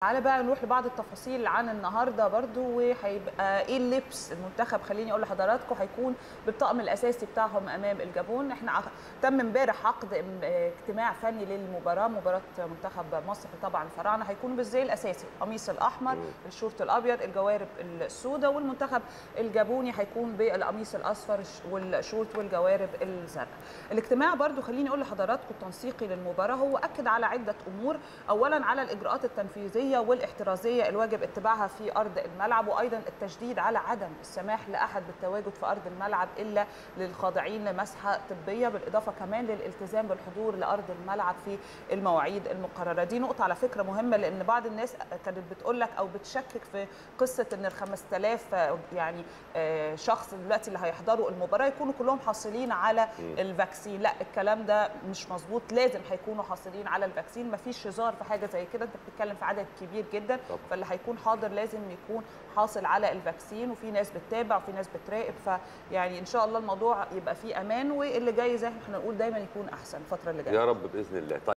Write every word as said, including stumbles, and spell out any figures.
تعالى بقى نروح لبعض التفاصيل عن النهارده برضو، وهيبقى ايه اللبس المنتخب. خليني اقول لحضراتكم هيكون بالطقم الاساسي بتاعهم امام الجابون. احنا تم امبارح عقد اجتماع فني للمباراه، مباراه منتخب مصر طبعا الفراعنه. هيكون بالزي الاساسي القميص الاحمر، الشورت الابيض، الجوارب السوداء، والمنتخب الجابوني هيكون بالقميص الاصفر والشورت والجوارب الزرقاء. الاجتماع برضو خليني اقول لحضراتكم التنسيقي للمباراه هو اكد على عده امور. اولا على الاجراءات التنفيذيه والاحترازيه الواجب اتباعها في ارض الملعب، وايضا التشديد على عدم السماح لاحد بالتواجد في ارض الملعب الا للخاضعين لمسحه طبيه، بالاضافه كمان للالتزام بالحضور لارض الملعب في المواعيد المقرره. دي نقطه على فكره مهمه، لان بعض الناس كانت بتقول لك او بتشكك في قصه ان ال خمسة آلاف يعني شخص دلوقتي اللي هيحضروا المباراه يكونوا كلهم حاصلين على الفاكسين. لا، الكلام ده مش مظبوط، لازم هيكونوا حاصلين على الفاكسين، مفيش هزار في حاجه زي كده. انت بتتكلم في عدد كبير جدا طبعا. فاللي هيكون حاضر لازم يكون حاصل على الفاكسين، وفي ناس بتتابع وفي ناس بتراقب، فيعني ان شاء الله الموضوع يبقى فيه امان، واللي جاي زي ما احنا بنقول دايما يكون احسن الفتره اللي جايه يا رب باذن الله.